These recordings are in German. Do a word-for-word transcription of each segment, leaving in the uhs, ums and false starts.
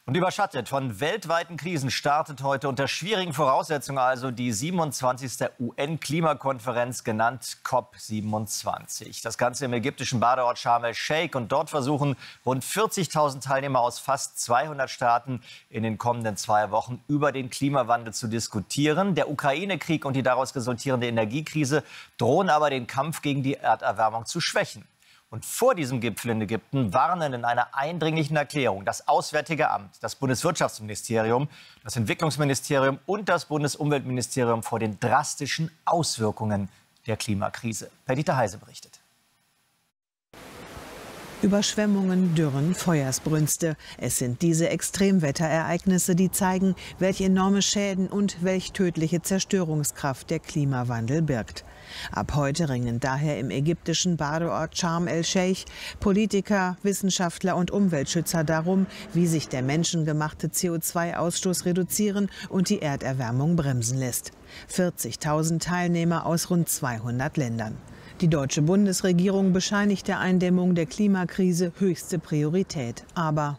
Und überschattet von weltweiten Krisen startet heute unter schwierigen Voraussetzungen also die siebenundzwanzigste U N-Klimakonferenz, genannt COP siebenundzwanzig. Das Ganze im ägyptischen Badeort Sharm el-Sheikh. Und dort versuchen rund vierzigtausend Teilnehmer aus fast zweihundert Staaten in den kommenden zwei Wochen über den Klimawandel zu diskutieren. Der Ukraine-Krieg und die daraus resultierende Energiekrise drohen aber den Kampf gegen die Erderwärmung zu schwächen. Und vor diesem Gipfel in Ägypten warnen in einer eindringlichen Erklärung das Auswärtige Amt, das Bundeswirtschaftsministerium, das Entwicklungsministerium und das Bundesumweltministerium vor den drastischen Auswirkungen der Klimakrise. Perdita Heise berichtet. Überschwemmungen, Dürren, Feuersbrünste. Es sind diese Extremwetterereignisse, die zeigen, welche enorme Schäden und welch tödliche Zerstörungskraft der Klimawandel birgt. Ab heute ringen daher im ägyptischen Badeort Sharm el-Sheikh Politiker, Wissenschaftler und Umweltschützer darum, wie sich der menschengemachte C O zwei Ausstoß reduzieren und die Erderwärmung bremsen lässt. vierzigtausend Teilnehmer aus rund zweihundert Ländern. Die deutsche Bundesregierung bescheinigt der Eindämmung der Klimakrise höchste Priorität. Aber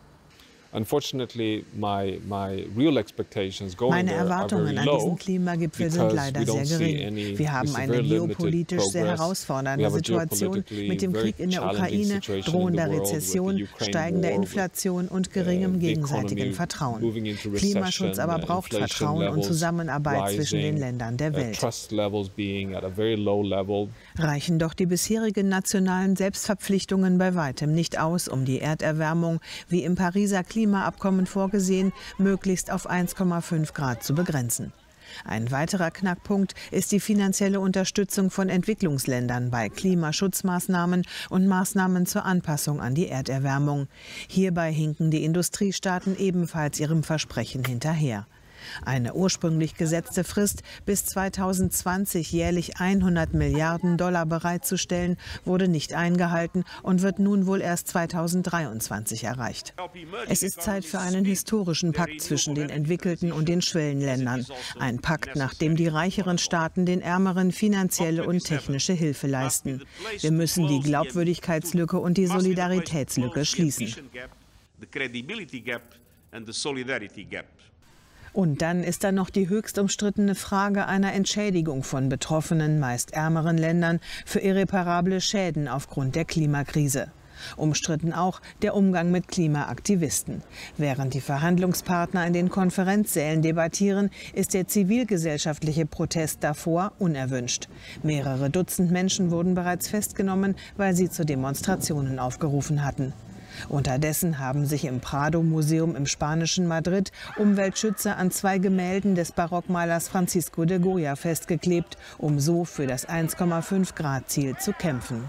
meine Erwartungen an diesen Klimagipfel sind leider sehr gering. Wir haben eine geopolitisch sehr herausfordernde Situation mit dem Krieg in der Ukraine, drohender Rezession, steigender Inflation und geringem gegenseitigen Vertrauen. Klimaschutz aber braucht Vertrauen und Zusammenarbeit zwischen den Ländern der Welt. Reichen doch die bisherigen nationalen Selbstverpflichtungen bei weitem nicht aus, um die Erderwärmung, wie im Pariser Klimaabkommen vorgesehen, möglichst auf eins Komma fünf Grad zu begrenzen. Ein weiterer Knackpunkt ist die finanzielle Unterstützung von Entwicklungsländern bei Klimaschutzmaßnahmen und Maßnahmen zur Anpassung an die Erderwärmung. Hierbei hinken die Industriestaaten ebenfalls ihrem Versprechen hinterher. Eine ursprünglich gesetzte Frist, bis zweitausendzwanzig jährlich hundert Milliarden Dollar bereitzustellen, wurde nicht eingehalten und wird nun wohl erst zweitausenddreiundzwanzig erreicht. Es ist Zeit für einen historischen Pakt zwischen den entwickelten und den Schwellenländern. Ein Pakt, nach dem die reicheren Staaten den Ärmeren finanzielle und technische Hilfe leisten. Wir müssen die Glaubwürdigkeitslücke und die Solidaritätslücke schließen. Und dann ist da noch die höchst umstrittene Frage einer Entschädigung von betroffenen, meist ärmeren Ländern für irreparable Schäden aufgrund der Klimakrise. Umstritten auch der Umgang mit Klimaaktivisten. Während die Verhandlungspartner in den Konferenzsälen debattieren, ist der zivilgesellschaftliche Protest davor unerwünscht. Mehrere Dutzend Menschen wurden bereits festgenommen, weil sie zu Demonstrationen aufgerufen hatten. Unterdessen haben sich im Prado-Museum im spanischen Madrid Umweltschützer an zwei Gemälden des Barockmalers Francisco de Goya festgeklebt, um so für das eins Komma fünf Grad Ziel zu kämpfen.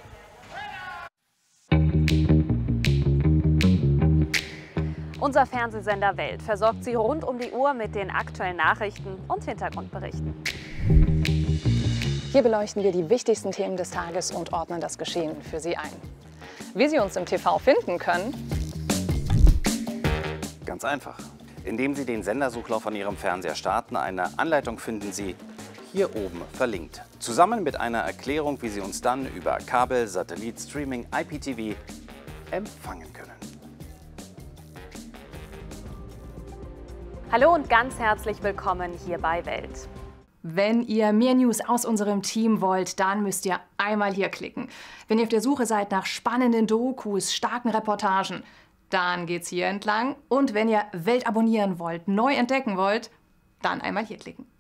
Unser Fernsehsender Welt versorgt Sie rund um die Uhr mit den aktuellen Nachrichten und Hintergrundberichten. Hier beleuchten wir die wichtigsten Themen des Tages und ordnen das Geschehen für Sie ein. Wie Sie uns im T V finden können? Ganz einfach. Indem Sie den Sendersuchlauf an Ihrem Fernseher starten, eine Anleitung finden Sie hier oben verlinkt. Zusammen mit einer Erklärung, wie Sie uns dann über Kabel, Satellit, Streaming, I P T V empfangen können. Hallo und ganz herzlich willkommen hier bei Welt. Wenn ihr mehr News aus unserem Team wollt, dann müsst ihr einmal hier klicken. Wenn ihr auf der Suche seid nach spannenden Dokus, starken Reportagen, dann geht's hier entlang. Und wenn ihr Welt abonnieren wollt, neu entdecken wollt, dann einmal hier klicken.